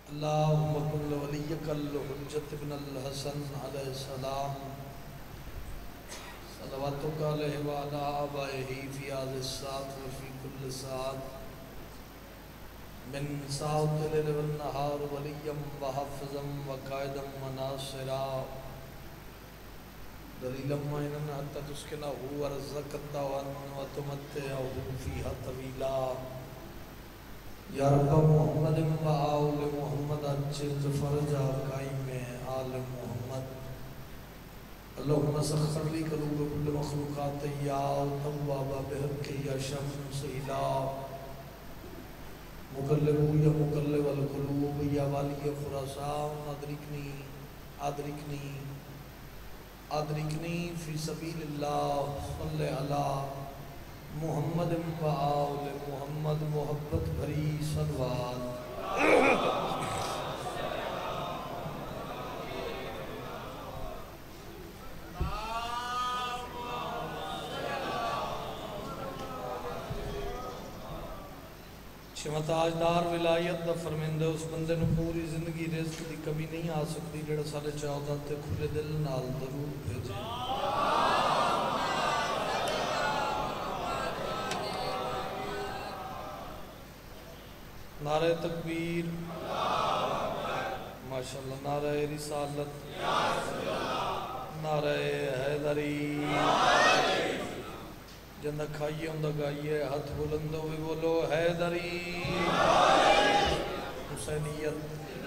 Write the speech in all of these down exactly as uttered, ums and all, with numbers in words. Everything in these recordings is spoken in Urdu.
اللہم کل ولیک الحجت بن الحسن علیہ السلام صلواتک علیہ وعلا آبائہ فی آذ الساعت وفی کل ساعت من ساعت لیل والنہار ولیم وحفظم وقائدم وناصرا دلیلم وینن حتی تسکنہ ورزقت دعوان وتمتعہ فیہا طویلا یا رب محمد و آل محمد اجز فرجا قائم آل محمد اللہم سخر لی قلوب کل مخلوقات یا تواب بحق یا شمس الہ مقلب یا مقلب القلوب یا والی خراسان ادرکنی ادرکنی ادرکنی فی سبیل اللہ صلی اللہ محمد و آل محمد محبت بھری صلوات تاجدار ولایت دا فرمندہ اس بندے نو پوری زندگی رزق دی کمی نہیں آ سکتی جڑا سارے چودہ تے کھلے دل نال درود بھیجے نعرہ تکبیر ماشاءاللہ نعرہ رسالت نعرہ حیدری جندہ کھائیے ہوں دا گائیے ہاتھ بلند ہوئے بولو حیدری حسینیت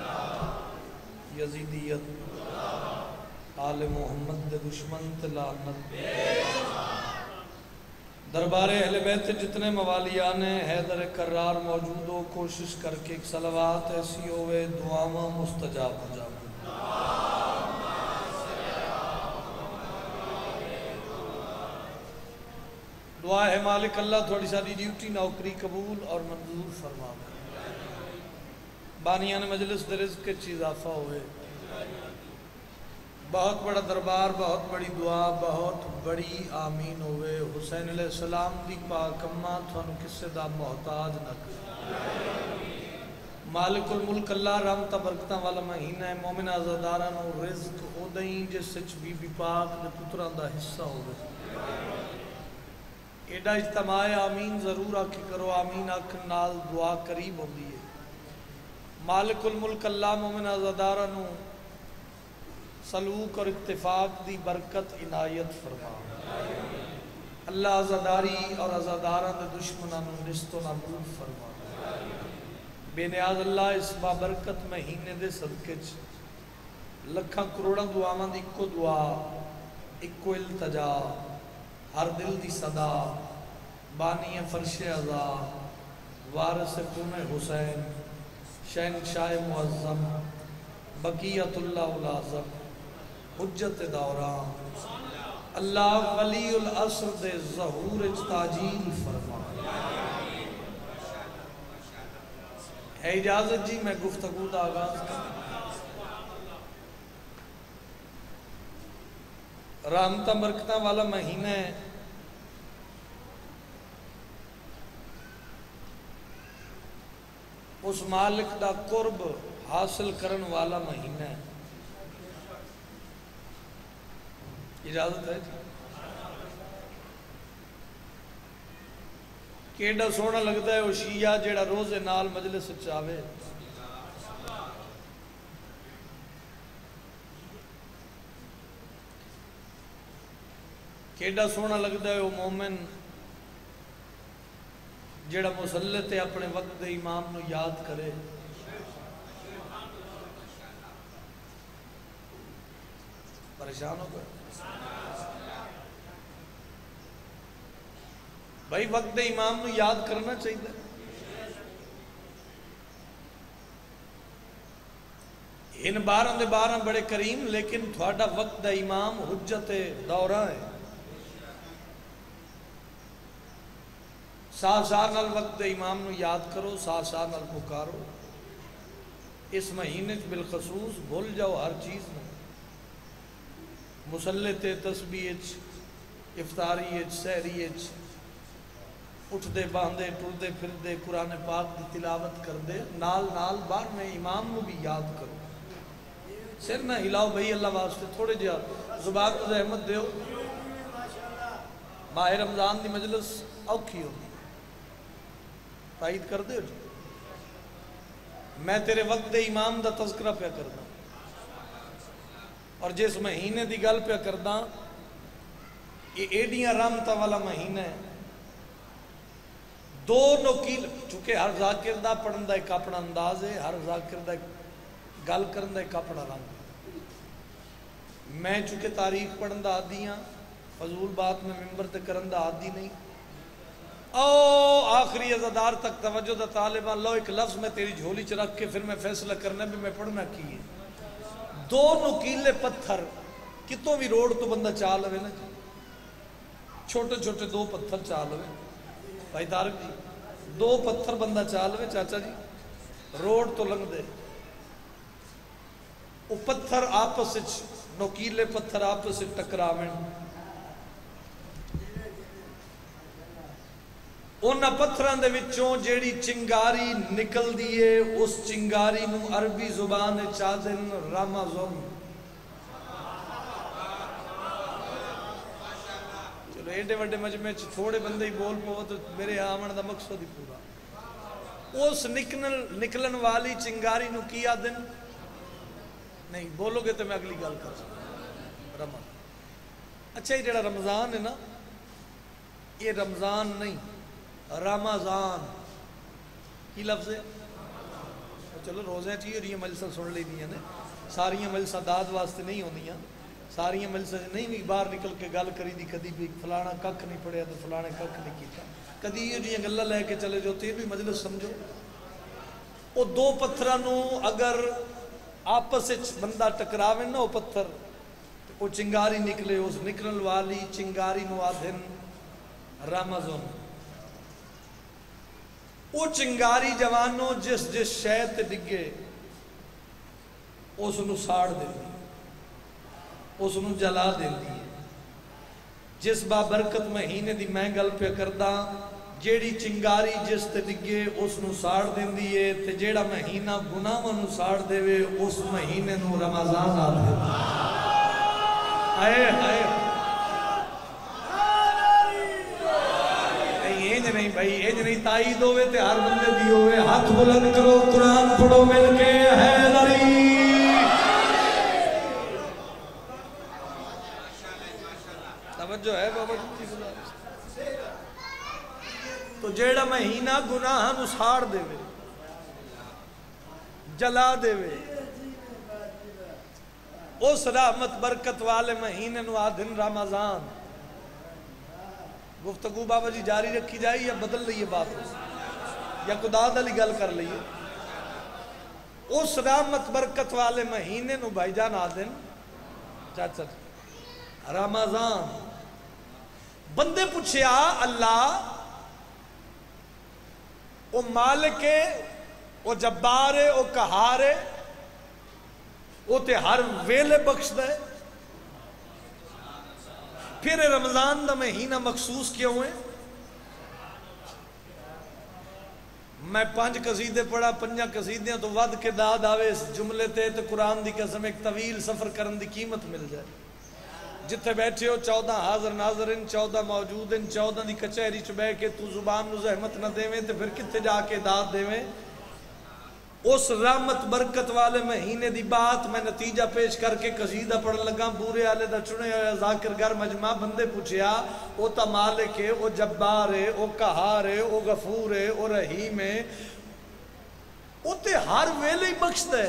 یزیدیت آل محمد دشمن تلانت دربار اہل بیت جتنے موالیان ہیں حیدر کرار موجود ہو کوشش کر کے ایک صلوات ایسی ہوئے دعاواں مستجاب ہو جاؤں دعا ہے مالک اللہ تھوڑی ساری ڈیوٹی نوکری قبول اور منظور فرما بانیان مجلس در رزق کے چیز آفا ہوئے بہت بڑا دربار بہت بڑی دعا بہت بڑی آمین ہوئے حسین علیہ السلام دی پاک اماں تھانو کسے دا محتاج نہ کر مالک الملک اللہ رحمتہ برکتہ والا مہینہ ہے مومن آزاداران اور رزق ہو دیں جس سچ بی بی پاک دے پتران دا حصہ ہوئے ایڈا اجتماع آمین ضرور آکے کرو آمین آکھن نال دعا قریب ہوں دیئے مالک الملک اللہ مومن آزادارانو سلوک اور اتفاق دی برکت عنایت فرما اللہ عزاداری اور عزاداران دے دشمنانو نست و نابود فرما بے نیاز اللہ اس بابرکت مہینے دے صدقے لکھاں کروڑا دعاواں دی اکو دعا اکو التجا ہر دل دی صدا بانی فرش عزا وارث قوم حسین شہنشاہ معظم بقیت اللہ العظم حجت دوران اللہ ولی العصر دے ظہور تاجیل فرما ہے اجازت جی میں گفتگو دا آغاز کرتا رحمتہ برکتہ والا مہینہ ہے اس مالک دا قرب حاصل کرن والا مہینہ ہے اجازت ہے جی کیڑا سونا لگتا ہے وہ شیعہ جیڑا روز نال مجلس چاہے کیڑا سونا لگتا ہے وہ مومن جیڑا مسلط ہے اپنے وقت دے امام نو یاد کرے پریشان ہو گئے بھائی وقت دے امام نو یاد کرنا چاہیے ان بارہ دے بارہ بڑے کریم لیکن تھوڑا وقت دے امام حجت دورہ ہے ساتھ ساتھ نال وقت امام نو یاد کرو ساتھ ساتھ نال پکارو اس مہینے بالخصوص بھول جاؤ ہر چیز میں مسلط تسبیح افطاری سحری اٹھ دے باندھے ٹر دے پھر دے قرآن پاک دی تلاوت کر دے نال نال بار میں امام نو بھی یاد کرو سر نہ ہلاؤ بھئی اللہ واسطے تھوڑے جہاں زبان کو زحمت دیو ماہ رمضان دی مجلس اوکھی ہوگی تائید کر دے جو میں تیرے وقت دے امام دا تذکرہ پہ کردہ اور جس مہینے دی گل پہ کردہ یہ ایڈیاں رامتا والا مہینہ ہے دو نوکیل چونکہ ہر ذاکر دا پڑھن دا ایک اپنا انداز ہے ہر ذاکر دا گل کرن دا ایک اپنا رنگ میں چونکہ تاریخ پڑھن دا عادی ہاں فضول بات میں ممبر تے کرن دا عادی نہیں او آخری عزادار تک توجہ دا طالبہ لو ایک لفظ میں تیری جھولی چ رکھ کے پھر میں فیصلہ کرنا بھی میں پڑھنا کی ہے دو نوکیلے پتھر کتوں بھی روڈ تو بندہ چال ہوئے نا جی چھوٹے چھوٹے دو پتھر چال ہوئے بھائی تارک جی دو پتھر بندہ چال ہوئے چاچا جی روڈ تو لنگ دے وہ پتھر آپس نوکیلے پتھر آپس ٹکراویں انہاں پتھران دے وچوں جیڑی چنگاری نکل دیئے اس چنگاری نو عربی زبان چادن رمضان چلو ایڈے وڈے مجمع تھوڑے بندے ہی بول پو تو میرے آمن دا مقصد ہی پورا اس نکلن نکلن والی چنگاری نو کیا دن نہیں بولو گے تو میں اگلی گال کر سکتا رمضان اچھا یہ جڑا رمضان ہے نا یہ رمضان نہیں رمضان کی لفظ ہے چلو روزیں چاہیے اور یہ مجلسہ سن لی دیا نے ساریاں مجلسہ داد واسطے نہیں ہوندیاں ساریاں مجلسہ نہیں بھی باہر نکل کے گل کری دی کدی بھی فلانا کک نہیں پڑھیا تو فلانے کک نہیں کیتا کدی یہ جی گلہ لے کے چلے جو تیر بھی مجلس سمجھو وہ دو پتھرانو اگر آپس بندہ ٹکراویں نا وہ پتھر وہ چنگاری نکلے اس نکلن والی چنگاری نو آدھن رمضان وہ چنگاری جوانوں جس جس شہد ڈگے اس نو ساڑ دے دی اس نو جلا دے دی جس بابرکت مہینے دی میں گل پہ کردہ جیڑی چنگاری جس تے ڈگے اس نو ساڑ دے دیئے تے جیڑا مہینہ گناہ نو ساڑ دے وے اس مہینے نو رمضان آ دے آئے آئے نہیں بھائی ایج نہیں تائید ہوئے تے ہر بندے دی ہوئے ہاتھ بلند کرو قرآن پڑھو مل کے حیدری توجہ ہے بابا جی تو جیڑا مہینہ گناہ نو ساڑ دے وے جلا دے وے اس رحمت برکت والے مہینے نو آدھن رمضان گفتگو بابا جی جاری رکھی جائے یا بدل لئیے بات یا قداد علی گل کر لئیے اس رحمت برکت والے مہینے نو بھائی جان آدن چاچا رمضان بندے پوچھیا اللہ او مالک ہے او جبار ہے او کہار ہے او تے ہر ویلے بخش دے پھر رمضان دا مہینہ مخصوص کیوں ہوئے میں پانچ قصیدے پڑھا پنجا قصیدیاں تو ود کے داد آوے اس جملے تے تو قرآن دی قسم ایک طویل سفر کرن دی قیمت مل جائے جتھے بیٹھے ہو چودہ حاضر ناظرین چودہ موجودین چودہ دی کچہری چ بے کے تو زبان نو زحمت نہ دیویں تو پھر کتے جا کے داد دیویں اس رحمت برکت والے مہینے دی بات میں نتیجہ پیش کر کے قصیدہ پڑھ لگا بورے آلے دا چنے ہوئے ذاکر گر مجمع بندے پوچھیا او تا مالک ہے او جبار ہے او کہار ہے او غفور ہے او رحیم ہے او تے ہر ویلے ہی بخش دے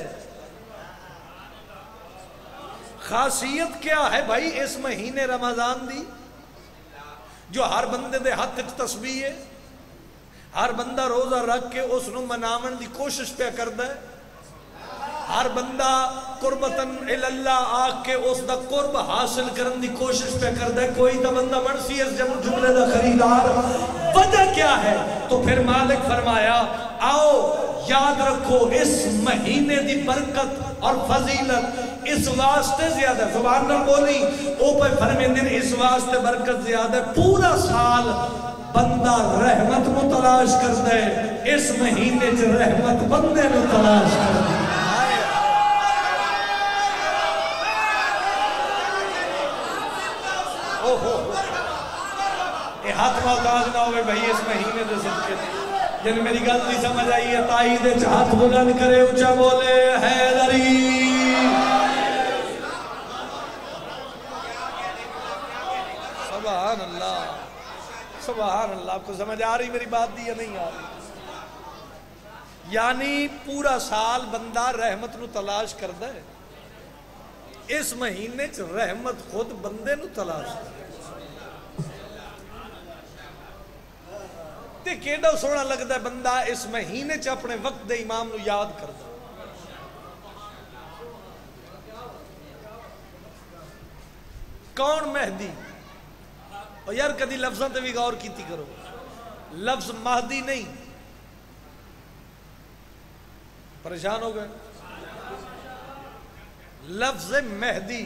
خاصیت کیا ہے بھائی اس مہینے رمضان دی جو ہر بندے دے ہاتھ تسبیح ہے ہر بندہ روزہ رکھ کے اس نو مناون دی کوشش پہ کردہ ہے ہر بندہ قربتاً اللہ آگ کے اس دا قرب حاصل کرن دی کوشش پہ کردہ ہے کوئی دا بندہ منسی اس جملے دا خریدار وجہ کیا ہے تو پھر مالک فرمایا آؤ یاد رکھو اس مہینے دی برکت اور فضیلت اس واسطے زیادہ زبان نہ بولی او پہ فرمیندن اس واسطے برکت زیادہ پورا سال بندہ رحمت نو تلاش کر دے اس مہینے چ رحمت بندے نو تلاش کر دے یہ ہاتھ محتاج نہ ہوئے بھائی اس مہینے دے صدقے جن میری گل نہیں سمجھ آئی ہے تائید وچ ہاتھ بلند کرے اونچا بولے حیدری سبحان اللہ سبحان اللہ آپ کو سمجھ آ رہی میری بات دی یا نہیں آ رہی یعنی پورا سال بندہ رحمت نو تلاش کردا ہے اس مہینے چ رحمت خود بندے نو تلاش کردا تے کیڑا سونا لگدا ہے بندہ اس مہینے چ اپنے وقت دے امام نو یاد کردا کون مہدی اور یار کدی لفظاں تے بھی غور کیتی کرو لفظ مہدی نہیں پریشان ہو گئے لفظ مہدی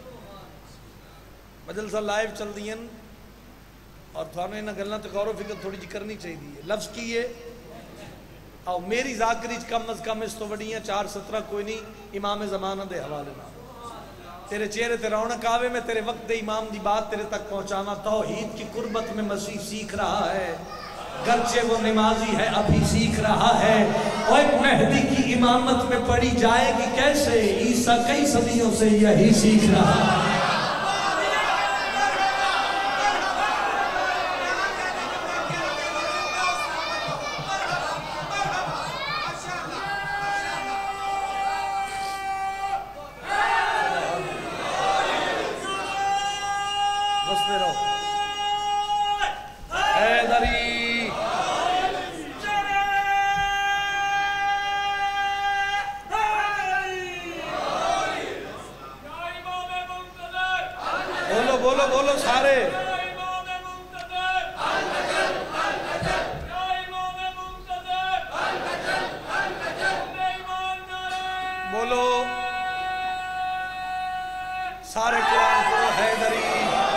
مجلسہ لائیو چل دی ہیں اور تھوانے انہاں گلنا تے غور و فکر تھوڑی جی کرنی چاہیے لفظ کی ہے او میری ذاکری کم از کم اس تو وڈیاں چار سترہ کوئی نہیں امام زمانہ دے حوالے نہ تیرے چہرے تے رونق آوے میں تیرے وقت دے امام دی بات تیرے تک پہنچانا توحید کی قربت میں مسیح سیکھ رہا ہے گرچہ وہ نمازی ہے ابھی سیکھ رہا ہے اور ایک مہدی کی امامت میں پڑھی جائے گی کیسے عیسیٰ کئی صدیوں سے یہی سیکھ رہا ہے بولو بولو سارے بولو سارے قرآن کو حیدری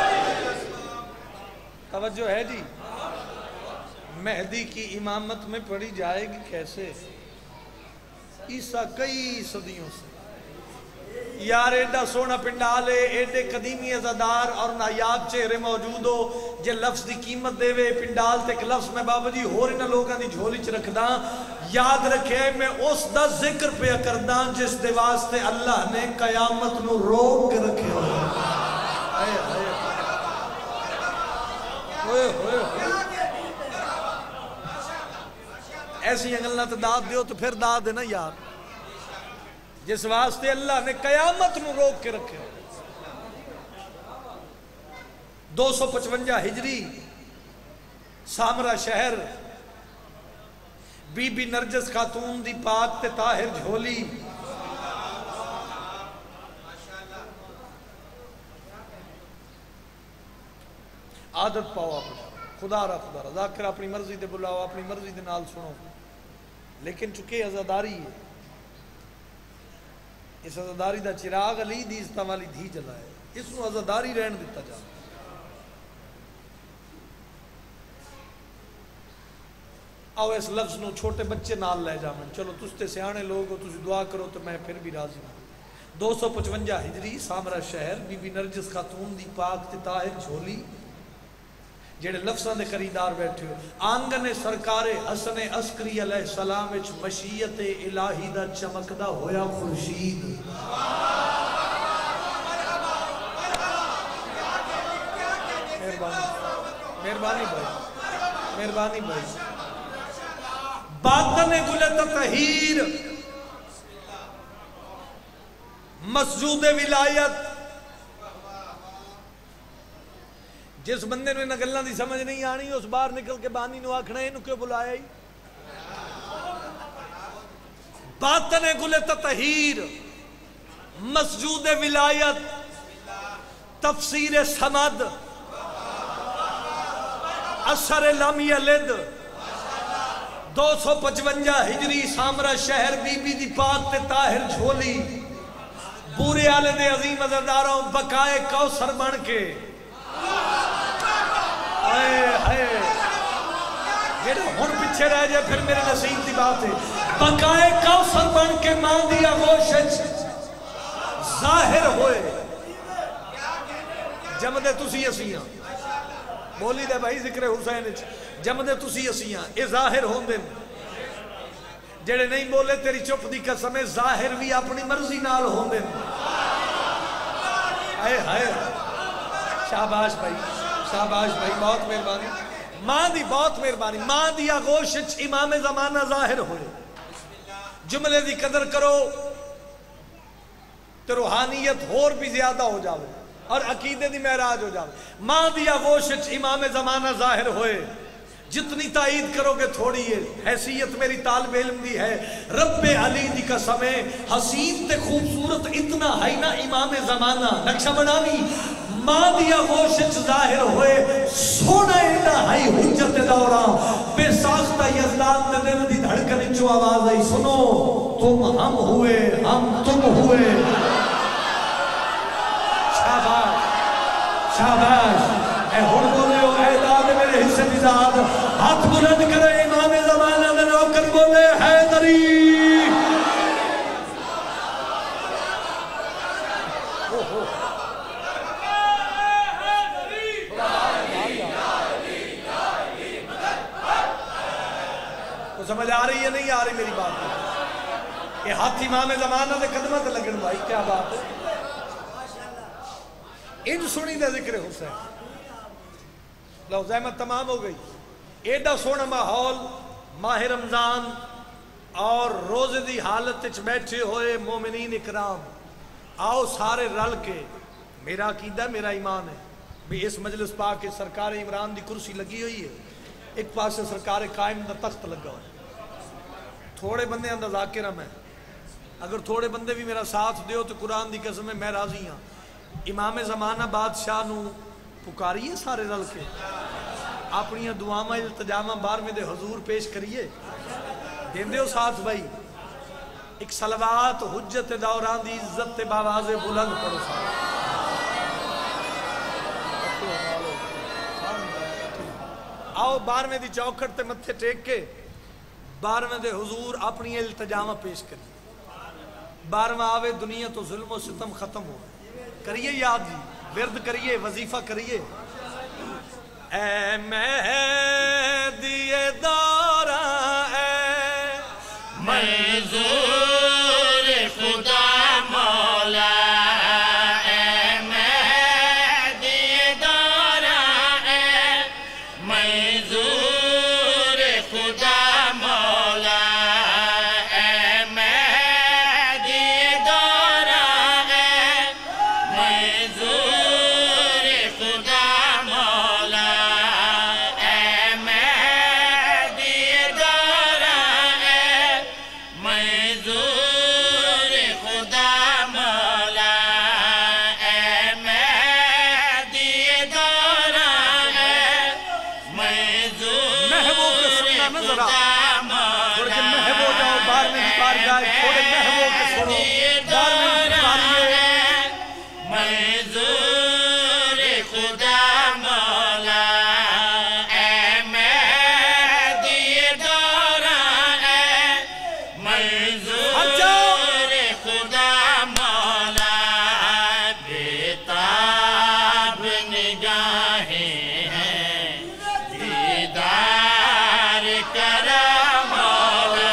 توجہ ہے جی مہدی کی امامت میں پڑھی جائے گی کیسے عیسیٰ کئی صدیوں سے یار ایڈا سونا پنڈالے ایڈے قدیمی ازادار اور نایاب چہرے موجود ہو جے لفظ دی قیمت دے وے پنڈال تے ایک لفظ میں بابا جی ہو رہی نہ لوگاں دی جھولی چ رکھ داں یاد رکھے میں اس دا ذکر پہ کرداں جس دے واسطے اللہ نے قیامت نو روک کے رکھے ہوئے ہوئے ہوئے ایسی انگلنا تو داد دیو تو پھر داد دینا یار جس واسطے اللہ نے قیامت نو روک کے رکھے دو سو پچونجا ہجری سامرہ شہر بی بی نرجس خاتون دی پاک تے طاہر جھولی عادت پاؤ اپنا خدا را خدا را ذاکر اپنی مرضی دے بلاؤ اپنی مرضی دے نال سنو لیکن چکے عزاداری ہے اس عزاداری دا چراغ علی دی اس والی دھی جلائے اس نو عزاداری رہن دیتا جا آؤ اس لفظ نو چھوٹے بچے نال لے جا من چلو تستے سیانے لوگ ہو تسی دعا کرو تو میں پھر بھی راضی ہوں دو سو پچونجا ہجری سامرہ شہر بی بی نرجس خاتون دی پاک تے طاہر جھولی جیڑے لفظاں دے خریدار بیٹھے ہو آنگن سرکار حسن عسکری علیہ السلام وچ مشیت الہی دا چمکدا ہویا خورشید مہربانی بھائی مہربانی بھائی باطن گل تطہیر مسجود ولایت جس بندے نے انہاں گلاں دی سمجھ نہیں آنی اس باہر نکل کے بانی نو آکھنا اینو کیوں بلایا ہی باطن گل تطہیر مسجود ولایت تفسیر سمد اثر لم یلد دو سو پچونجا ہجری سامرہ شہر بی بی دی پاک تے طاہر جھولی پورے آلے دے عظیم عزاداروں بقائے کوثر بن کے آئے آئے جیڑا ہون پیچھے رہ جائے پھر میرے نصیب دی بات ہے بقائے کوثر بن کے ماں دی آغوش ظاہر ہوئے جمدے تسی اسیاں بولی دے بھائی ذکر حسین جمدے تسی اسیاں اے ظاہر ہون دے جڑے نہیں بولے تیری چپ دی قسم ہے ظاہر بھی اپنی مرضی نال ہون دے آئے ہائے شاباش بھائی شاباش بھائی بہت مہربانی ماں دی بہت مہربانی ماں دی آغوش امام زمانہ ظاہر ہوئے جملے دی قدر کرو تو روحانیت اور بھی زیادہ ہو جاؤ اور عقیدے دی معراج ہو جاؤ ماں دی آغوش امام زمانہ ظاہر ہوئے جتنی تائید کرو گے تھوڑی ہے حیثیت میری طالب علم دی ہے رب علی دی قسم ہے حسین تے خوبصورت اتنا ہے نا امام زمانہ نقشہ بناوی ماں دی آغوش ظاہر ہوئے سونا اینا ہے حجت دورا بے ساختہ یزدان دے دل دی دھڑکن جو آواز آئی سنو تم ہم ہوئے ہم تم ہوئے شاباش شاباش اے ہن بولے ہو اے داد میرے حصے نزاد ہاتھ بلند کرے امام زمانہ دے نوکر بولے حیدری سمجھ آ رہی ہے نہیں آ رہی میری بات کہ ہاتھ امام زمانہ دے قدمہ تے لگن بھائی کیا بات ہے ان سنی دے ذکر حسین لو زحمت تمام ہو گئی ایڈا سونا ماحول ماہ رمضان اور روزے دی حالت وچ بیٹھے ہوئے مومنین اکرام آؤ سارے رل کے میرا عقیدہ میرا ایمان ہے بھی اس مجلس پاک کے سرکار عمران دی کرسی لگی ہوئی ہے ایک پاس سے سرکار قائم دا تخت لگا ہوئے تھوڑے بندے اندر ذاکرہ میں اگر تھوڑے بندے بھی میرا ساتھ دیو تو قرآن دی قسم میں راضی ہاں امام زمانہ بادشاہ نو پکاریے سارے رل کے اپنی دعامہ التجامہ بار میں دے حضور پیش کریے دین دیو ساتھ بھائی ایک صلوات حجت دوران دی عزت باواز بلند پڑھو ساتھ آؤ بار میں دی چوکھٹ تے متھے ٹیک کے بار میں دے حضور اپنی التجامہ پیش کریے بار میں آوے دنیا تو ظلم و ستم ختم ہو کریے یاد جی ورد کریے وظیفہ کریے اے مہدی دورہ اے منظور خدا مولا اے مہدی دورہ اے منظور خدا مولا اے مہدی دورہ اے منظور خدا مولا اے مہدی دورہ اے منظور خدا مولا اے مہدی دورہ اے منظور محبوب کے سننا نظر آ تھوڑے محبوب جاؤ بار میں بار جائے تھوڑے محبوب کے سنو بار میں بار منظور خدا مولا اے مہدی دورہ اے منظور خدا مولا بیتاب نگاہیں ہیں دیدار کرا مولا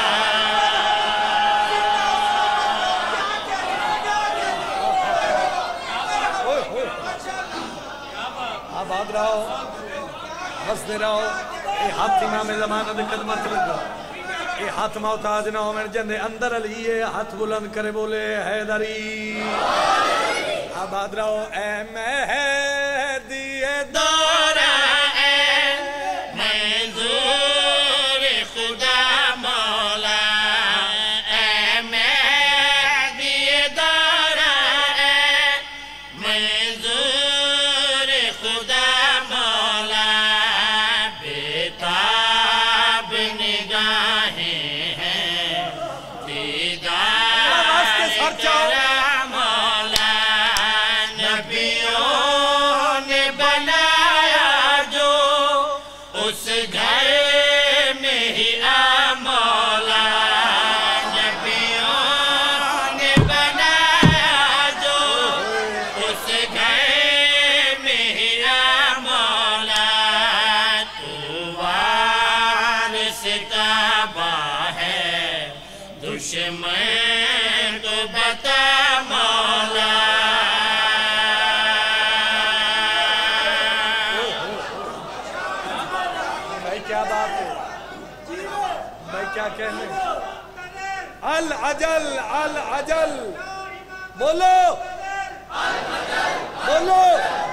آباد رہو ہستے رہو اے ہاتھ امام زمانہ دے قدمت لگا اے ہاتھ محتاج نہ ہو میں جندے اندر علی ہے ہاتھ بلند کرے بولے حیدری آباد رہو اے مہدی دورہ اے منظور خدا مولا اے مہدی دورہ اے منظور خدا مولا بیتاب نگاہیں ہیں دیدار کرا مولا نبیوں نے بنایا جو اس گھر दुश्मन को बता मौला। भाई क्या बात है भाई, क्या कहने। अल अजल अल अजल बोलो बोलो।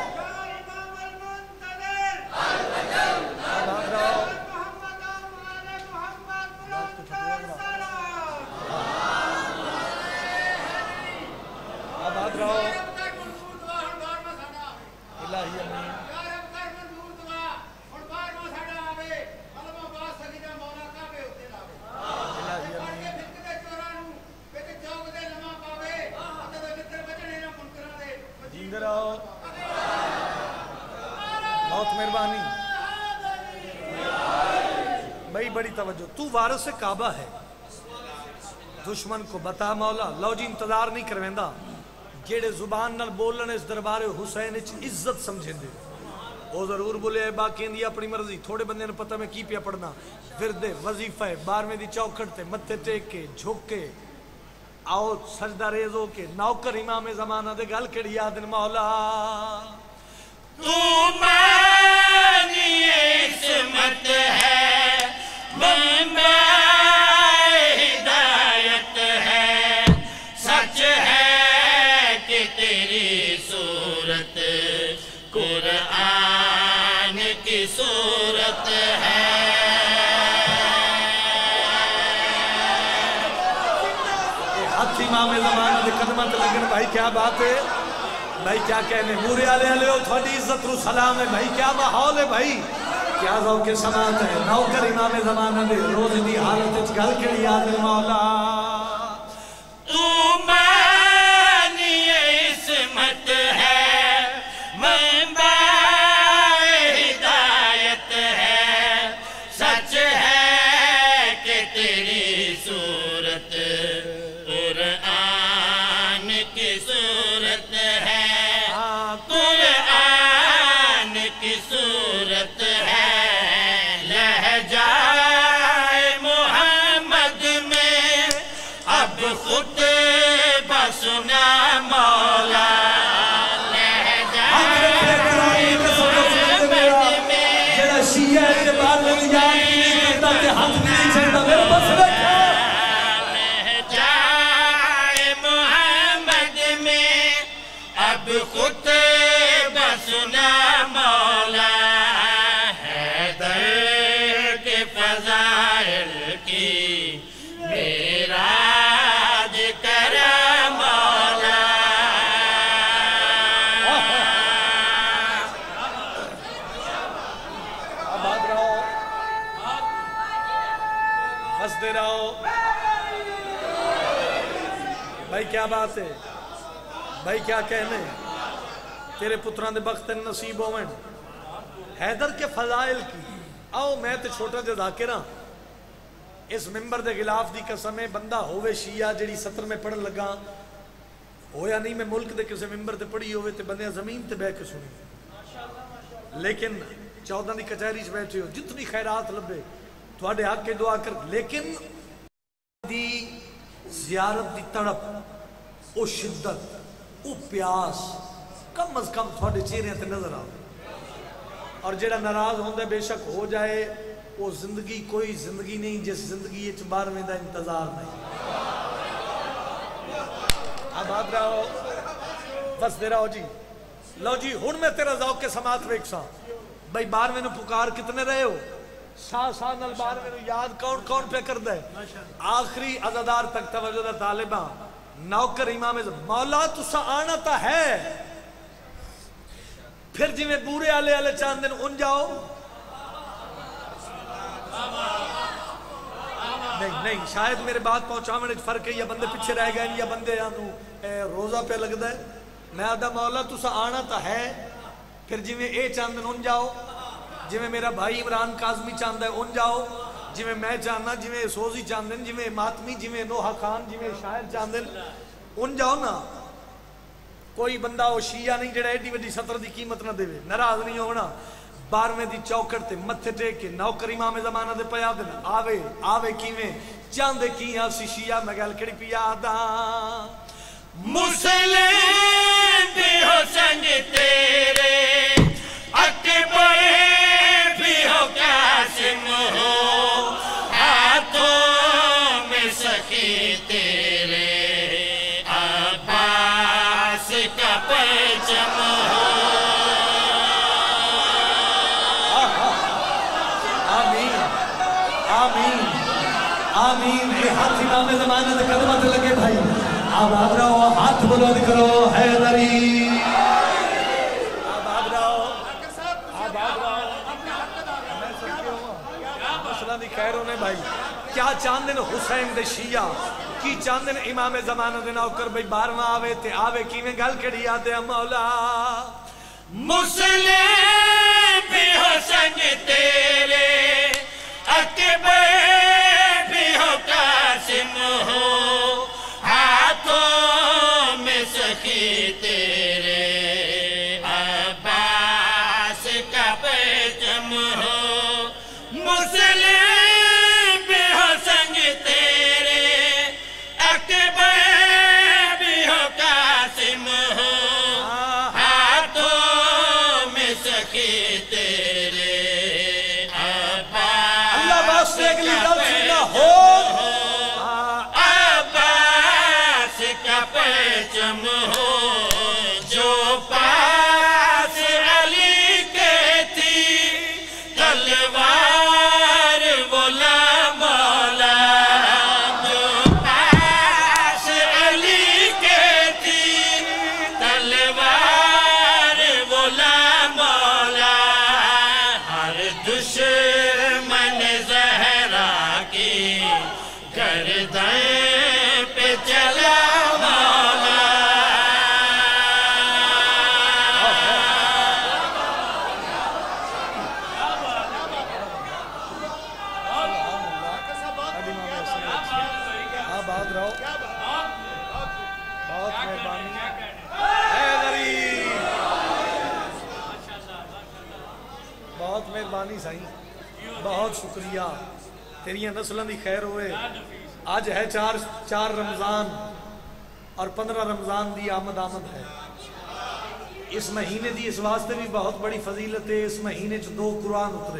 बहुत मेहरबानी भाई, बड़ी तवज्जो। तू वारिस से काबा है, दुश्मन को बता मौला। लो जी इंतजार नहीं करवेंदा, जेड़े जुबान नाल बोलन इस दरबार हुसैन विच इज्जत समझेंदे वो जरूर बोले, बाकी दी अपनी मर्जी। थोड़े बंदे ने पता मैं की पिया पढ़ना, फिरदे वजीफा है बारहवें दी चौखट ते मत्थे टेक के झुक के आओ सजदा रेज हो के नौकर इमाम ज़माना दे गल केड़ी याद न मौला। तू मानी इस्मत है, मंबा हिदायत है, सच है कि तेरी सूरत कुरान की सूरत है। हाथ इमाम ज़माना दे कदमां ते लगन भाई, क्या बात है भाई, क्या कहने। मूरे आले आले हो थोड़ी इज्जत रू सलाम है भाई, क्या माहौल है भाई, क्या ज़ौक़ समात है। नौकर इमाम ज़माना दे रोज़ दी हालत विच गल केड़ी याद है मौला। तू मानी इस्मत है, मंबा हिदायत है, सच है कि तेरी सूरत कुरान की सूरत है, कुरान की सूरत है। लहजाए मोहम्मद में अब खुद बसुना मौला। लहजाए मोहम्मद में जेड़ा शिया ते बालन याद नहीं करदा ते हाथ नहीं छड़दा मेरे बस रखा। लहजाए मोहम्मद में अब खुद बसुना मौला। हैदर के फज़ाइल की मेराज करा मौला। आबाद रहो, हंसते रहो भाई, क्या बात है भाई, क्या कहने। तेरे पुत्रां दे बख्त नसीब होवन हैदर के फजाइल की। आओ मैं तो छोटा जिहा ज़ाकिर हां, इस मिंबर दे गिलाफ दी कसम है, बंदा होवे शिया जेड़ी सत्र में पढ़न लगा होया नहीं, मैं मुल्क दे किसी मिंबर ते पढ़ी होवे ते बंदे जमीन ते बैठ के सुनी। लेकिन चौदह की कचहरी च बैठे हो, जितनी खैरात लभे थोड़े हक के दुआ कर, लेकिन दी जियारत दी तड़प, ओ शिद्दत, ओ प्यास कम अज कम थोड़े चेहरे ते नजर आवे। और जेड़ा नाराज होंदा बेशक हो जाए, वो जिंदगी कोई जिंदगी नहीं जिस जिंदगी च बारहवें दा इंतजार नहीं। आबाद रहो, बसदे रहो जी। लो जी हुण मैं तेरा ज़ौक़ के समात वेखसा भाई, बारहवें नूं पुकार कितने रहे हो, सा सा नाल बारहवें नूं याद कौन कौन पे करदा है। आखिरी अज़ादार तक तवज्जो दा तालिबा, नौकर इमाम मौला तुसा आना तो है, फिर जिवें बूरे आले आले चांदे उन जाओ। नहीं नहीं शायद मेरे बात पहुंचाने फर्क है, या बंदे पीछे रह गए या बंदे रोजा पे लगता है। मैं आदा मौला तुसा आना तो है, फिर जिवें ए चांदन उन जाओ, जिवें मेरा भाई इमरान काजमी चाहता है उन जाओ, जिवें मैं चाहना, जिवें सोजी चाहते, जिवें मातमी, जिवें नोहा खान, जिवें शायर चाहते उन जाओ ना। कोई बंदा वो शिया नहीं जेड़ा एडी वड्डी सतर की कीमत ना देवे, नाराज नहीं होना। बारहवें दी चौखट ते मत्थे टेक के नौकर इमाम ज़माना दे पया दिन आवे आवे किवें چاندے کیا سی شیعہ میں گل کڑی پیادا مسلم بھی ہو سنگ تیرے اکبر بھی ہو قاسم ہو ہاتھوں میں سخی تیرے عباس کا پرچم ہو آمین آمین آمین اے ہاتھ امام زمانہ دے قدمت لگے بھائی اب آگ رہو ہاتھ بلند کرو حیدری اب آگ رہو اب آگ رہو مسئلہ دی خیر ہونے بھائی کیا چاندن حسین دے شیعہ کی چاندن امام زمانہ دے نوکر بھائی بارواں آوے تے آوے کی میں گل کڑی آدے مولا مسلم بھی ہو سنگ تیرے اکبر بھی ہو قاسم ہو ہاتھوں میں سخی تیرے عباس کا پرچم ہو مسلم بھی ہو سنگ تیرے اکبر بھی ہو قاسم ہو ہاتھوں میں سخی تیرے اللہ واسطے اگلی گل سننا ہو عباس کا پرچم ہو جو پاس علی کے تھی تلوار بولا مولا جو پاس علی کے تھی تلوار بولا مولا ہر دشمن زہرا کی گردن پہ چلا مولا اب آگ رہو بہت مہربانی حیدری بہت مہربانی سائیں بہت شکریہ تیریاں نسلوں دی خیر ہوئے آج ہے چار چار رمضان اور پندرہ رمضان دی آمد آمد ہے اس مہینے دی اس واسطے بھی بہت بڑی فضیلت ہے اس مہینے چ دو قرآن اترے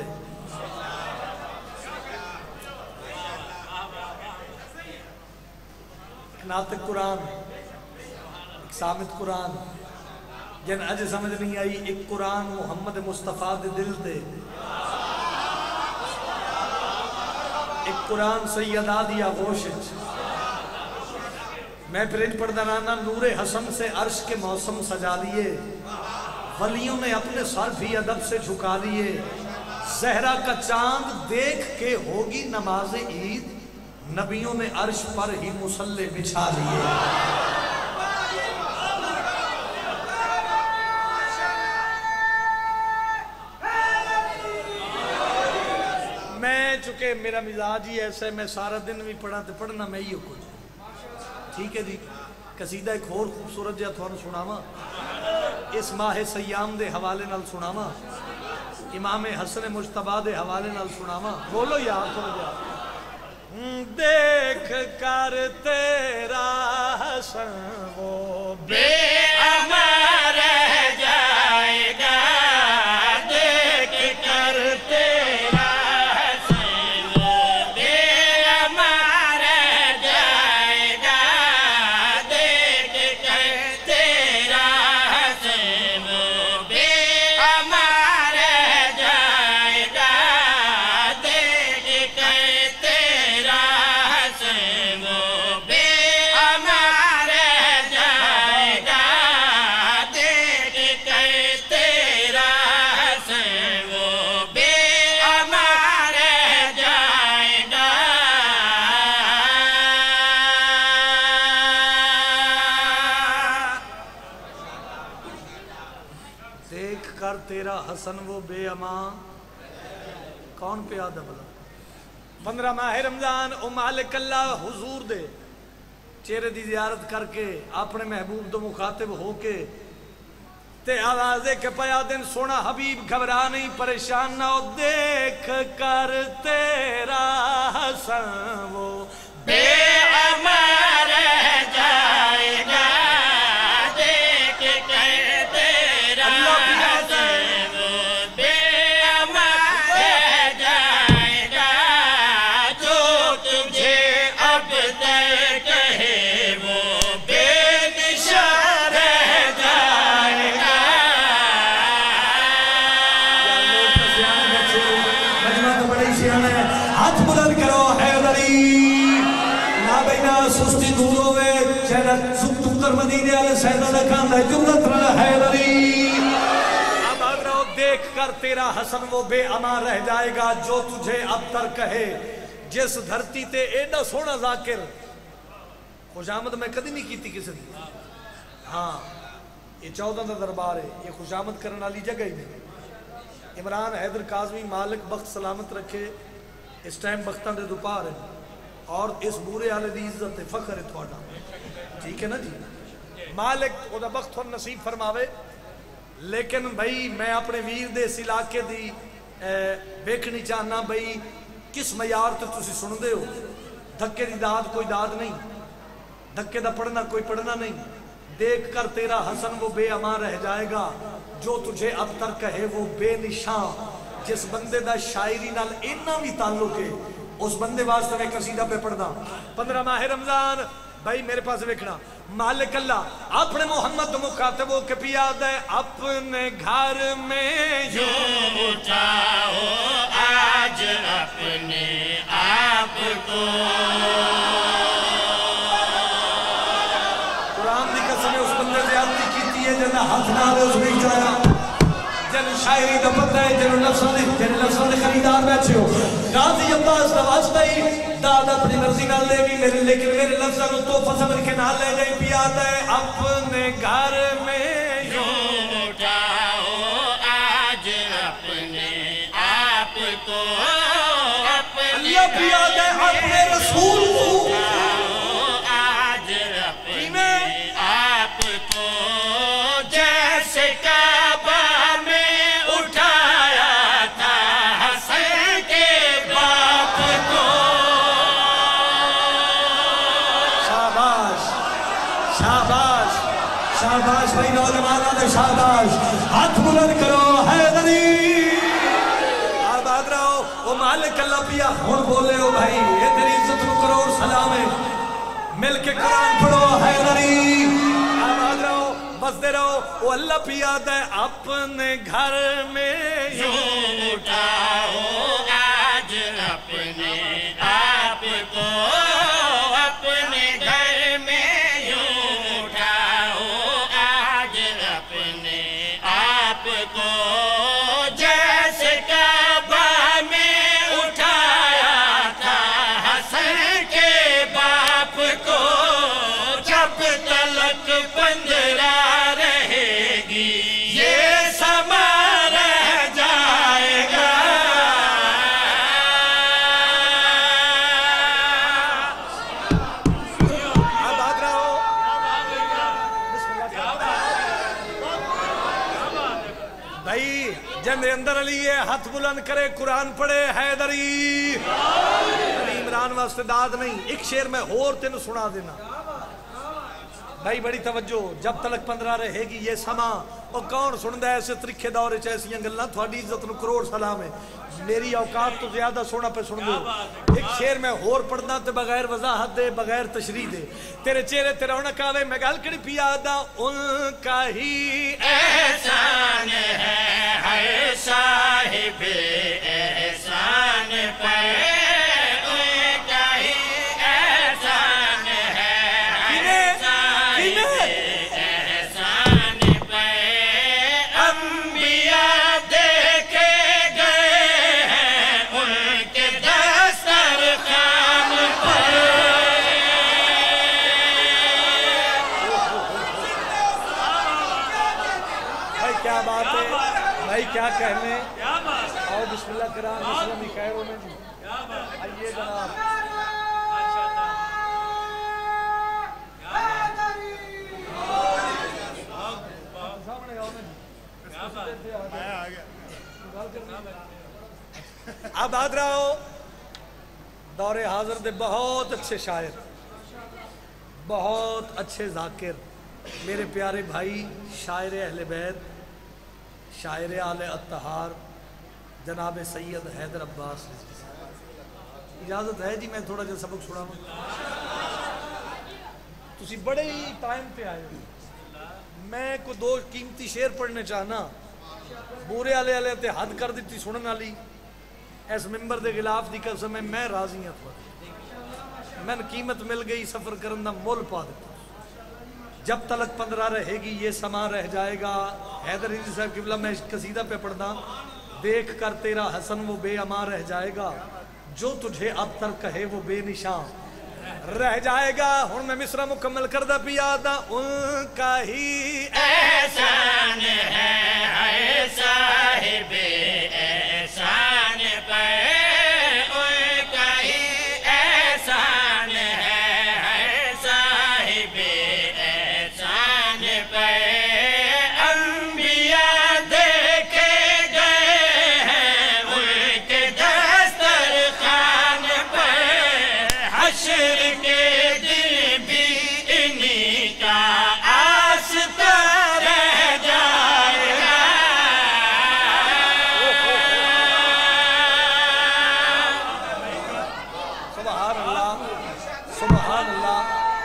ایک ناطق قرآن ایک صامت قرآن جن اج سمجھ نہیں آئی ایک قرآن محمد مصطفیٰ دے دل تے ایک قرآن سیدہ دی آغوش میں پرنج پڑھتا رانا نور حسن سے عرش کے موسم سجا دیے ولیوں نے اپنے سر بھی ادب سے جھکا دیے زہرا کا چاند دیکھ کے ہوگی نماز عید نبیوں نے عرش پر ہی مصلی بچھا دیے میں چونکہ میرا مزاج ہی ایسا ہے میں سارا دن بھی پڑھا تو پڑھنا میں ہی ہو کچھ ٹھیک ہے جی قصیدہ ایک اور خوبصورت جہا تھوڑا سناواں اس ماہ سیام دے حوالے نال سناواں امام حسن مجتبیٰ دے حوالے نال سناواں بولو یا تھوڑا جا دیکھ کر تیرا حسن وہ بے امر رہ جائے گا دیکھ کر تیرا حسن وہ بے امر رہ جائے گا دیکھ کر تیرا حسن وہ بے امر رہ جائے گا دیکھ کر تیرا حسن وہ بے امر رہ جائے گا دیکھ کر تیرا حسن وہ بے امر رہ جائے گا دیکھ کر تیرا حسن وہ بے امان کون پہ آدھا بلا پندرہ ماہ رمضان او مالک اللہ حضور دے چہرے دی زیارت کر کے اپنے محبوب دو مخاطب ہو کے تے آوازے کے پیا دن سونا حبیب گھبرا نہیں پریشان نہ ہو دیکھ کر تیرا حسن وہ بے امر جائے گا دیکھ کر تیرا حسن وہ بے امر جائے گا جو تجھے اب تک کہے وہ بے نشان رہ جائے گا مجمع تو بڑی شیان ہے ہاتھ بلند کرو حیدری سستی دور ہوئے چہرہ سکتو کر مدینے آلے سیدہ لکھان ہے جملت رہا حیدری اب اگر دیکھ کر تیرا حسن وہ بے امان رہ جائے گا جو تجھے اب تر کہے جس دھرتی تے ایڈا سونا ذاکر خوش آمد میں کدی نہیں کیتی کسی دی ہاں یہ چودہ دا دربار ہے یہ خوش آمد کرنے والی جگہ ہی نہیں عمران حیدر کاظمی مالک بخت سلامت رکھے اس ٹائم بختان دے دوپار ہے اور اس بورے آلے دی عزت فخر ہے تھوڑا ٹھیک ہے نا جی مالک او دا بخت تھوڑا نصیب فرماوے لیکن بھئی میں اپنے ویر دے اس علاقے دی بیکھنی چاہنا بھئی کس معیار تے تسی سن دے ہو دھکے دی داد کوئی داد نہیں دھکے دا پڑھنا کوئی پڑھنا نہیں دیکھ کر تیرا حسن وہ بے امان رہ جائے گا جو تجھے اب تک کہے وہ بے نشان جس بندے دا شاعری نال اتنا بھی تعلق ہے اس بندے واسطے میں قصیدہ پہ پڑھنا پندرہ ماہ رمضان بھائی میرے پاس ویکھنا مالک اللہ اپنے محمد مخاطب ہو کے پیا دے اپنے گھر میں یوں اٹھاؤ آج اپنے آپ کو قرآن دی قسم ہے اس بندے زیادتی کیتی ہے جنہ ہاتھ نہ دے اس میں جایا جن شاعری دا پتہ ہے جن لفظوں نے جن لفظوں نے خریدار بیٹھے ہو غازی عباس نوازتا ہی داد اپنی مرضی نہ لے بھی میرے لیکن میرے لفظوں نے تو فسمر کے نہ لے گئی پیادا ہے اپنے گھر میں یوں اٹھاؤ آج اپنے آپ کو اللہ پیادا ہے اپنے رسول کو آج اپنے آپ کو جیسے کعبہ شاباش بھائی نوجوانا دے شاباش ہاتھ بلند کرو حیدری آباد رہو وہ مالک اللہ پیا ہون بولے ہو بھائی یہ تیری عزت کو کرو اور سلام ہے مل کے قرآن پڑھو حیدری آباد رہو بستے رہو وہ اللہ پیا دے اپنے گھر میں یوں اٹھاؤ آج اپنے آپ کو اپنے گھر میں کو جیسے کعبہ میں اٹھایا تھا حسن کے باپ کو جب تلک پندرہ رہے گی یہ سما رہ جائے گا اب آگ رہا ہو بھائی جن دے اندر علی ہے ہاتھ بلند کرے قرآن پڑھے حیدری عمران واسطے داد نہیں ایک شعر میں اور تین سنا دینا بھائی بڑی توجہ جب تلک پندرہ رہے گی یہ سما اور کون سندا ہے ایسے ترکھے دورے چیسیاں گلنا تھوڑی عزت نو کروڑ سلام ہے میری اوقات تو زیادہ سونا پہ سن دو ایک شعر میں اور پڑھنا تے بغیر وضاحت دے بغیر تشریح دے تیرے چہرے تے رونق آوے میں گل کڑی پیادا ان کا ہی احسان ہے ہر صاحب احسان پہ ان کا ہی احسان ہے ہر صاحب احسان پہ انبیاء دیکھے گئے ہیں ان کے دسترخوان پر بھائی کیا بات ہے بھائی کیا کہنے آؤ بسم اللہ کرام اسلامی خیروں میں جی آئیے جناب سامنے آؤ میں आबाद रहो। दौरे हाजिर दे बहुत अच्छे शायर, बहुत अच्छे जाकिर, मेरे प्यारे भाई शायर अहले बैत, शायर आले अत्तहार जनाब सैयद हैदर अब्बास। इजाजत है जी मैं थोड़ा जिहा सबक सुनावां? तुसी बड़े ही टाइम पे आए हो। मैं को दो कीमती शेर पढ़ने चाहना, बुरे आले आले ते हद कर दी सुनने वाली। इस मिंबर के खिलाफ की कसम है, मैं राजी हाँ थोड़ी। मैंने कीमत मिल गई, सफर करने का मुल पा दिता। जब तलक पंद्रह रहेगी ये समा रह जाएगा। हैदर अली साहब किबला मैं कसीदा पे पढ़दा, देख कर तेरा हसन वो बेअमा रह जाएगा, जो तुझे अब तक कहे वो बेनिशान रह जाएगा। हुण मैं मिसरा मुकम्मल करदा पिया दा। उनका ही एहसान है है साहिबे एहसान पे, उनका ही एहसान है है साहिबे एहसान पे। अंबिया देखे गए हैं उनके दस्तरखान पे, हश्र के दिन भी इन्हीं का आस्था रह जाएगा। सुभान अल्लाह, सुभान अल्लाह,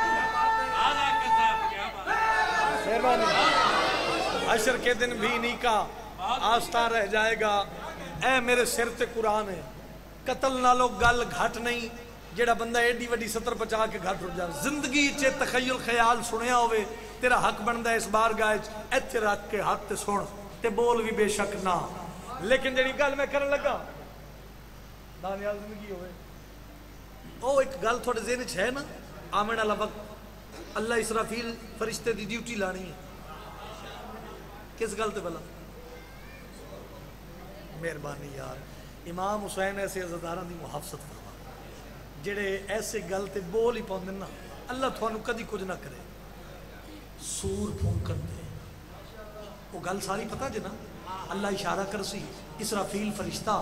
हश्र के दिन भी इन्हीं का आस्था रह जाएगा। ऐ मेरे सिर ते कुरान है, कतल नालों गल घट नहीं, जेड़ा बंदा एडी वड्डी सतर पचा के घर टुट जाए। जिंदगी च तखय्युल ख्याल सुनिया होवे, तेरा हक बनदा इस बारगाह च इत्थे रख के हाथ ते सुन ते बोल भी बेशक ना। लेकिन जेड़ी गल मैं करन लगा, दानियाल जिंदगी होवे, ओ एक गल थोड़े ज़हन च है ना, आमण वाला वक्त अल्लाह इसराफील फरिश्ते दी ड्यूटी लानी है। किस गल ते भला? मेहरबानी यार, इमाम हुसैन ऐसे अज़ादारां दी मुहाफजत फरमा, जेड़े ऐसे गल ते बोल ही पाउंदे ना, अल्लाह तुहानू कदी कुछ ना करे। सूर फूंकन दे वो गल सारी पता जे ना, अल्लाह इशारा कर सी इसराफील फरिश्ता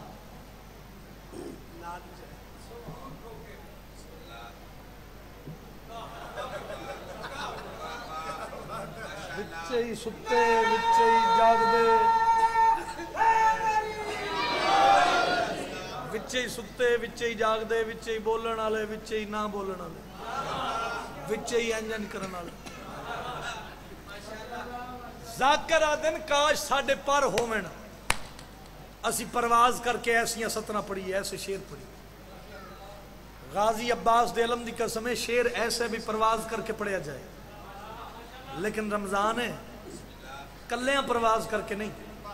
विच्चे ही सुते विच्चे ही जागदे, विच्चे ही सुते विच्चे ही जागदे, विच्चे ही बोलण वाले विच्चे ही ना बोलण वाले, विच्चे ही अंजन करन वाले। जाकर आदन काश साडे पर होवन, असी परवाज करके ऐसियां सतना पढ़ी, ऐसे शेर पढ़ी। गाजी अब्बास दे इल्म दी कसम है, शेर ऐसे भी परवाज करके पढ़िया जाए, लेकिन रमजान है कल्लियां परवाज करके नहीं।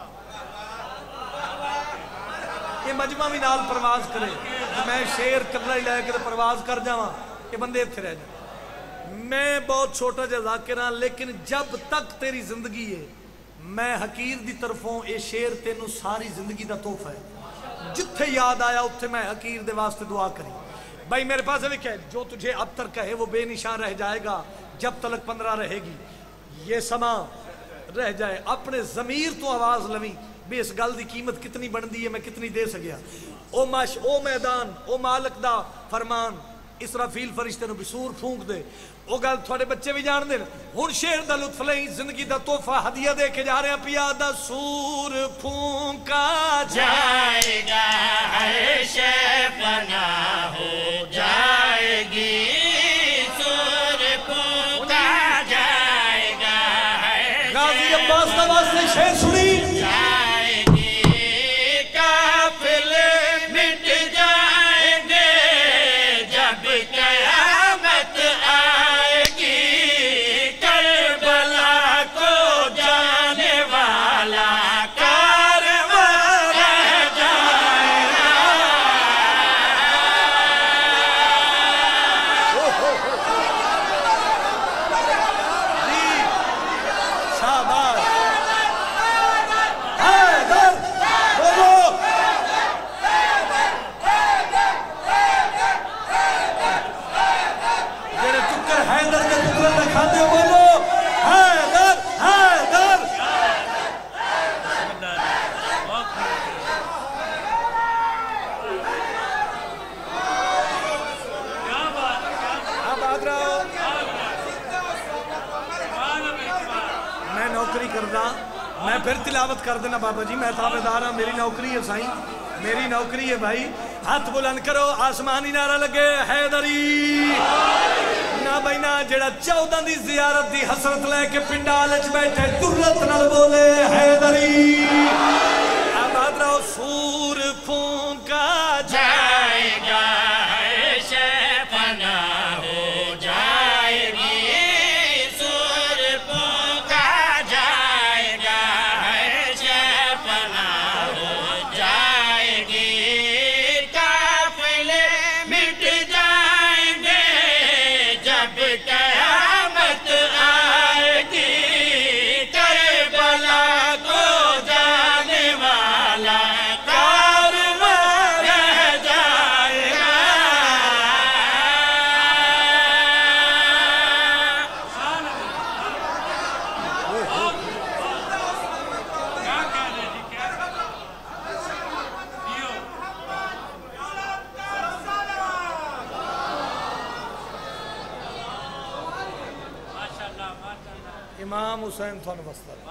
ये मजमा भी नाल परवाज करे, मैं शेर कल्ला ही लैके परवाज कर जावा, ये बंदे इत्थे रह जाए। मैं बहुत छोटा जिहा ज़ाकिर हां, लेकिन जब तक तेरी जिंदगी है, मैं हकीर दी तरफों ये शेर तेनू सारी जिंदगी का तोहफा है। जिथे याद आया उत्थे मैं हकीर दे वास्ते दुआ करी। भाई मेरे पास लिखा है, जो तुझे अब तक कहे वो बेनिशान रह जाएगा, जब तलक पंद्रह रहेगी ये समा रह जाए। अपने जमीर तो आवाज लवी भी इस गल की कीमत कितनी बनती है, मैं कितनी दे सकिया। ओ मश ओ मैदान ओ मालक दा फरमान, इसराफील फरिश्ते नूं बिसूर फूंक दे। ओ गल थोड़े बच्चे भी जान दे। हुण शेर दा लुत्फ लई, जिंदगी दा तोहफा हदिया दे के जा रहे हैं। पिया दा सूर फूंका जाएगा, हर शय फना हो जाएगी। सूर फूंका जाएगा, गाजी अब्बास दा वास्ते शेर सुनी نوکری کرنا میں پھر تلاوت کر دینا بابا جی میں تابعدار ہوں میری نوکری ہے سائیں میری نوکری ہے بھائی ہاتھ بلند کرو آسمانی نعرہ لگے حیدری نہ بھائی نہ جڑا چودہ دی زیارت دی حسرت لے کے پنڈالج بیٹھے درت نال بولے حیدری آباد رہو سور پھونکا جائے گا پناہ ہو جائے گی سور پھونکا جائے گا پناہ ہو جائے گی قافلے مٹ جائیں گے جب قیامت آئے گی کربلا کو جانے والا کارواں رہ جائے گا امام حسین تھوڑا وسطہ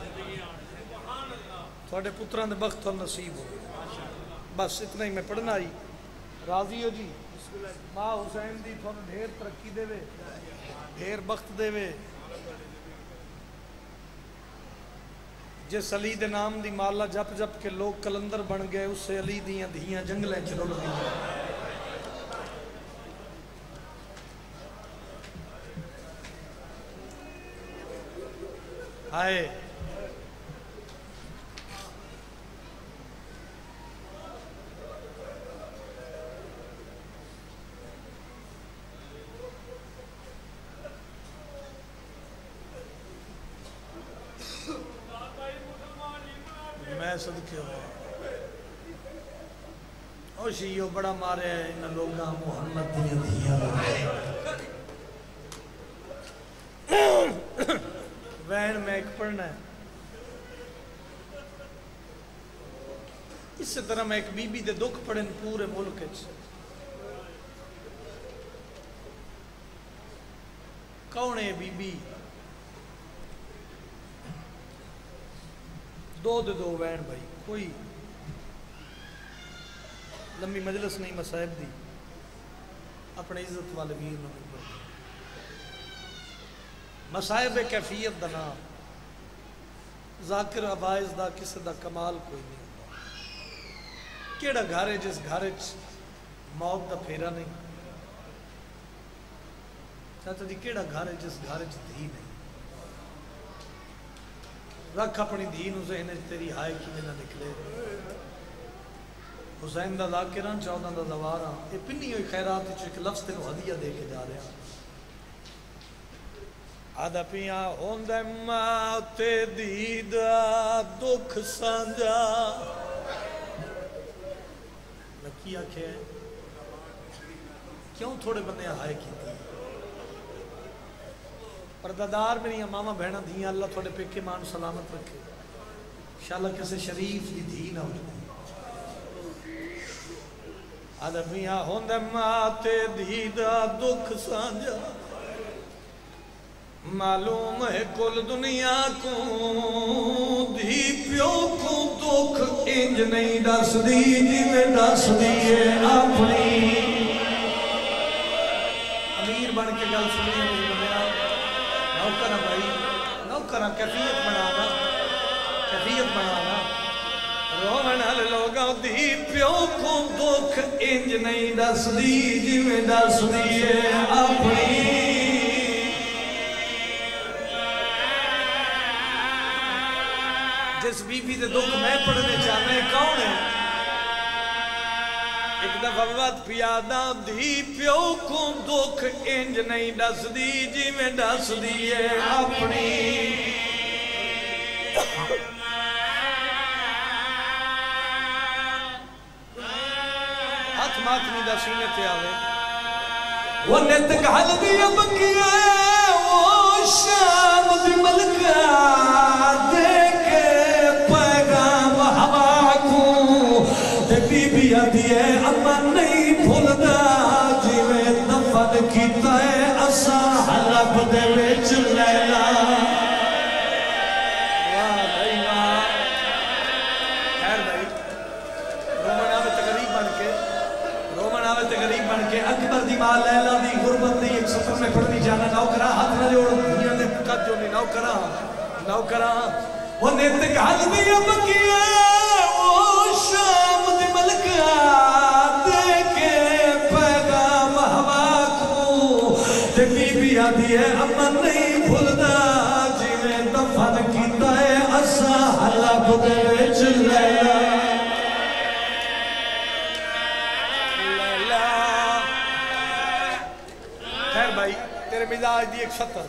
تھوڑے پتران دے بخت تھوڑا نصیب ہو بس اتنا ہی میں پڑھنا ہی راضی ہو جی ماں حسین دی تھوڑا ڈھیر ترقی دے وے ڈھیر بخت دے وے جس علی دے نام دی مالا جپ جپ کے لوگ کلندر بن گئے اس سے علی دیاں دھیاں جنگلیں چلو لگی آئے میں صدقے ہوں او شیعو بڑا مارے ہیں ان لوگاں محمد دیا دیا وین میں ایک پڑھنا ہے اس طرح میں ایک بی بی دے دکھ پڑھن پورے ملک کون ہے بی بی دو دے دو وین بھائی کوئی لمبی مجلس نہیں مسائب دی اپنے عزت والے ویر نو پڑھ مسائب کیفیت دنا ذاکر عبائز دا کسی دا کمال کوئی نہیں کیڑا گھارے جس گھارے موت دا پھیرا نہیں چاہتا دی کیڑا گھارے جس گھارے دھی نہیں رکھ اپنی دھی نو ذہن تیری ہائے کی نہ نکلے حسین دا ذاکران چودہ دا دوارا یہ پنی ہوئی خیرات ایک لفظ تے نو ہدیہ دے کے جا رہے ہیں آدھا پیاں ہوندے ماتے دیدہ دکھ سانجا لکی آکھے کیوں تھوڑے بندے ہائے کی تھی پردادار میری ماما بہنہ دھیاں اللہ تھوڑے پکے مان سلامت رکھے انشاءاللہ کسے شریف دی دھی نہ ہو جائے آدھا پیاں ہوندے ماتے دیدہ دکھ سانجا معلوم ہے کل دنیا کو دھی پیو کو دکھ انج نہیں دس دی جی میں دس دیئے اپنی امیر بن کے گل سنی امیر بنیا نوکرہ بھائی نوکرہ کیفیت بنانا کیفیت بنانا رومن حل لوگاں دھی پیو کو دکھ انج نہیں دس دی جی میں دس دیئے اپنی جس بی بی دے دکھ میں پڑھنے چاہنے کون ہے ایک دفعہ وقت پیادہ دھی پیو کو دکھ انج نہیں ڈس دی جی میں ڈس دیئے اپنی ہاتھ ماتمی دا سینے تے آوے وہ نیت کہل دیا بکیا وہ شام دی ملکہ دیکھے پیغام ہوا کو تے بی بی آدھیے اما نہیں بھولدا جی میں دفن کیتا ہے اسا حلب دے وچ لیلا ماں لیلا دی غربت دی ایک سفر میں پڑھنی جانا نوکرا ہاتھ نہ جوڑ دنیا نے قد جو نہیں نوکرا نوکرا وہ نیت گھال دی اب کیا وہ شام دی ملکہ دے کے پیغام ہوا کو تے بی بی آدھی ہے امن نہیں بھولدا جی میں دفن کیتا ہے اسا حلق دے وچ لیلا تیرے مزاج دی ایک سطر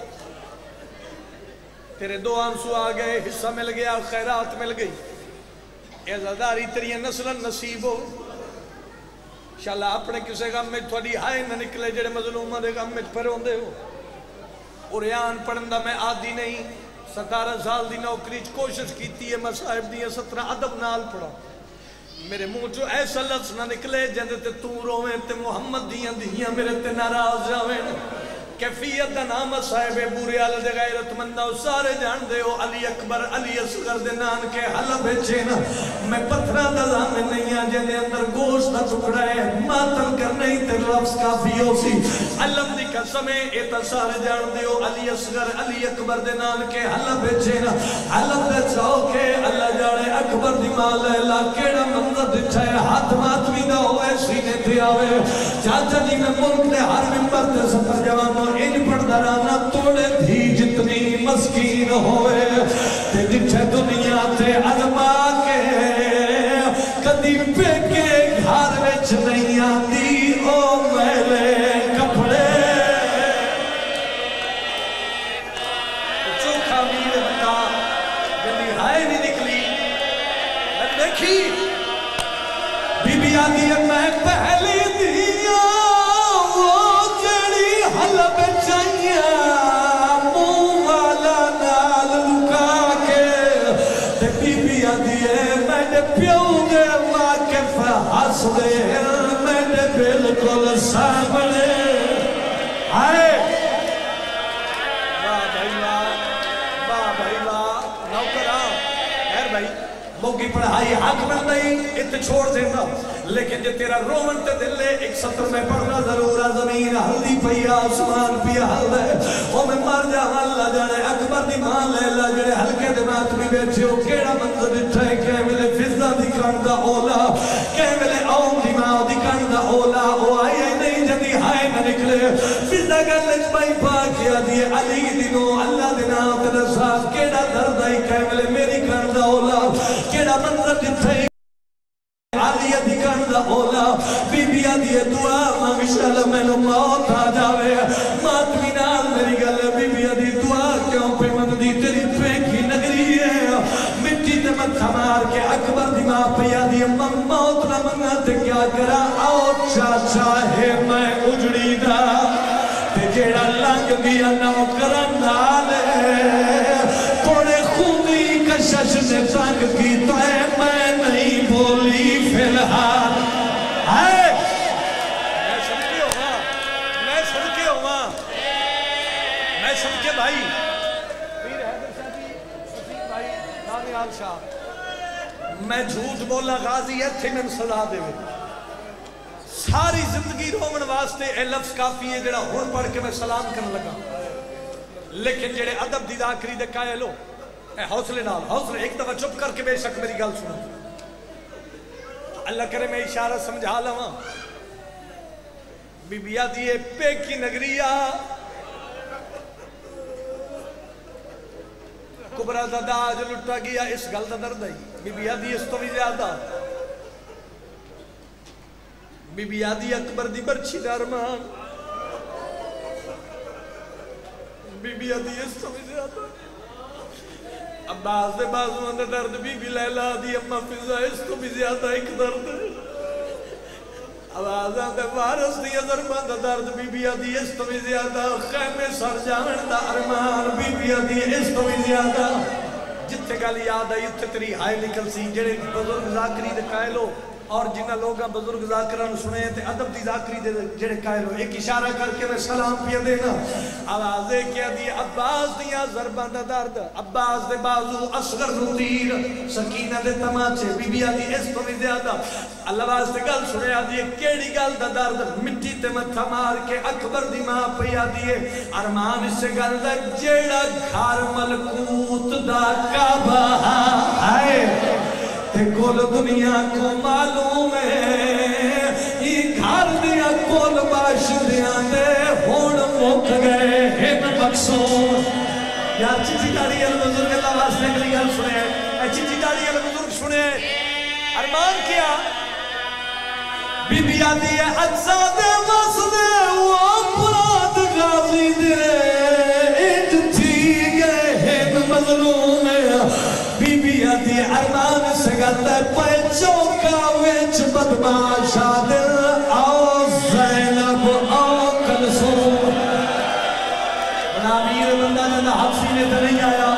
تیرے دو آنسو آگئے حصہ مل گیا خیرات مل گئی عزاداری تیری نسل نصیب ہو انشاءاللہ اپنے کسے غم میں تھوڑی ہائے نہ نکلے جڑے مظلومہ دے غم میں پھرون دے ہو قرآن پڑھندہ میں عادی نہیں ستارہ سال دی نوکری کوشش کیتی ہے مصاحب دی سترہ ادب نال پڑھا میرے منہ جو ایسا لفظ نہ نکلے جندے تے تو رویں تے محمد دیاں دیاں میرے تے ناراض جاویں کیفیت نام صاحب بورے آل دے غیرت مندہ سارے جان دے ہو علی اکبر علی اصغر دے نان کے حلب چین میں پتھرہ دلان نہیں آجے دے اندر گوشت نہ ٹکڑا ہے ماتم کرنے تے لفظ کافی ہو سی علم دی قسمیں ایتا سارے جان دے ہو علی اصغر علی اکبر دے نان کے حلب چین حلب دے چاہو کے اللہ جانے اکبر دی مال اللہ کیڑا منظر دچھا ہے ہاتھ ماتمی دا ہوئے سینے تے آوے چاچا جی میں ملک دے ہر ممبر تے سفر جوانوں ان پر درانا توڑے تھی جتنی مسکین ہوئے تے جتھے دنیا تے علماء کے کدی پہ کے گھار وچ نہیں آتی او میلے کپڑے چوکھا میر بتا جلی ہائے نہیں نکلی دیکھی بی بی آدھی ہے میں پہلی دیا وہ جڑی حلب چاہیا موں والا نال لکا کے تے بی بی آدھی ہے میں نے پیوں دے واقف ہس دے میں نے بالکل سامنے آئے واہ بھائی واہ واہ بھائی واہ نوکرہ خیر بھائی موقعی پڑھائی حق بن نہیں ات چھوڑ دینا لیکن جو تیرا رومن تے دلے ایک سطر میں پڑھنا ضرورہ زمین ہلدی پیا آسمان پیا ہل ہے وہ میں مر جا اللہ جانے اکبر دی ماں لیلا جڑے ہلکے دمات بھی بیٹھے ہو کیڑا منظر اٹھا ہے کہ ملے فضا دی کاندہ اولا کہ ملے آؤں دی ماں دی کاندہ اولا او آئی آئی نہیں جدی ہائے نہ نکلے فضا کا لجبائی پاکیا دیئے علی دنوں اللہ دینا تیرا ساتھ کیڑا درد آئی کہ ملے میری کاندہ اولا کیڑا منظر جتھا ہے آلیہ دکھان دا اولا بی بی آدھیے دعا مانگشال میں نو موت آ جاوے ماتمی نال میری گل بی بی آدھی دعا کیوں پہ مندی تیری پینکی نگری ہے مٹی تے مت ہمار کے اکبر دی ماں پہ آدھی امم موت نہ منگا تے کیا کرا آؤ چاچا ہے میں اجڑی دا تے جیڑا لنگ گیا نوکرا نالے پوڑے خونی کشش نے تنگ کی تو ہے میں نہیں بولی فی الحال ہے میں سمجھے ہوا میں سمجھے ہوا میں سمجھے بھائی پیر حیدر شاہ جی سفید بھائی دانیال شاہ میں جھوٹ بولا غازی ہے تھے میں سزا دے ہوئے ساری زندگی رومن واسطے اے لفظ کافی ہے جڑا ہون پڑھ کے میں سلام کرنے لگا لیکن جڑے ادب دی ذاکری دے قائل ہو اے حوصلے نال حوصلے ایک دفعہ چپ کر کے بے شک میری گل سنا اللہ کرے میں اشارہ سمجھا لواں بی بی آدھی پے کی نگریہ کبرا دادا آج لٹا گیا اس گل دا درد آئی بی بی آدھی اس تو بھی زیادہ بی بی آدھی اکبر دی برچی دارمان بی بی آدھی اس تو بھی زیادہ عباس دے بازوان دے درد بی بی لیلہ دی اممہ فضا اس تو بھی زیادہ ایک درد عباسان دے وارس دی ازرمان دے درد بی بی آدھی اس تو بھی زیادہ خیمے سر جامن دا ارمان بی بی آدھی اس تو بھی زیادہ جتے گالی یاد آئی اتھے تیری ہائے نکل سی جڑے بزرگ ذاکری دے قائل ہو اور جنہ لوگاں بزرگ ذاکران سنے تے ادب دی ذاکری دے جڑے قائل ہو ایک اشارہ کر کے میں سلام پیا دینا آوازے کیا دی عباس دیا ضربان دا درد عباس دے بازو اصغر نو تیر سکینہ دے تماچے بی بی آدھی اس کو بھی زیادہ اللہ واسطے گل سنے آدھی کیڑی گل دا درد مٹی تے متھا مار کے اکبر دی ماں پہ آدھی ارمان اس سے گل دا جیڑا گھر ملکوت دا کعبہ آئے تے کول دنیا کو معلوم ہے یہ گھر دیا کول باش دیا دے ہون مک گئے ہن مقصود یار چچی داڑی البزرگ اللہ واسطے کلی گل سنے اے چچی داڑی البزرگ سنے ارمان کیا بی بی آدھی ہے اجزا دے واسدے وہ اپراد غازی دے اج تھی گئے ہن مظلوم ہے بی بی آدھی ارمان سے گلتا ہے پہ چوکا ویچ بدماشا دل آؤ زینب آؤ کلسوم بنا امیر بندہ جنہ حق سینے تے نہیں آیا